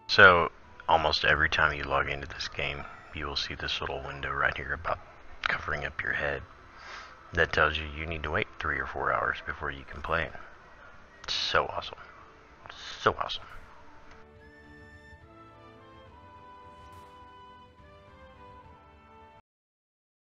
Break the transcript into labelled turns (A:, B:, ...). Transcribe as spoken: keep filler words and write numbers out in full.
A: So almost every time you log into this game, you will see this little window right here about covering up your head that tells you you need to wait three or four hours before you can play. So awesome. So awesome.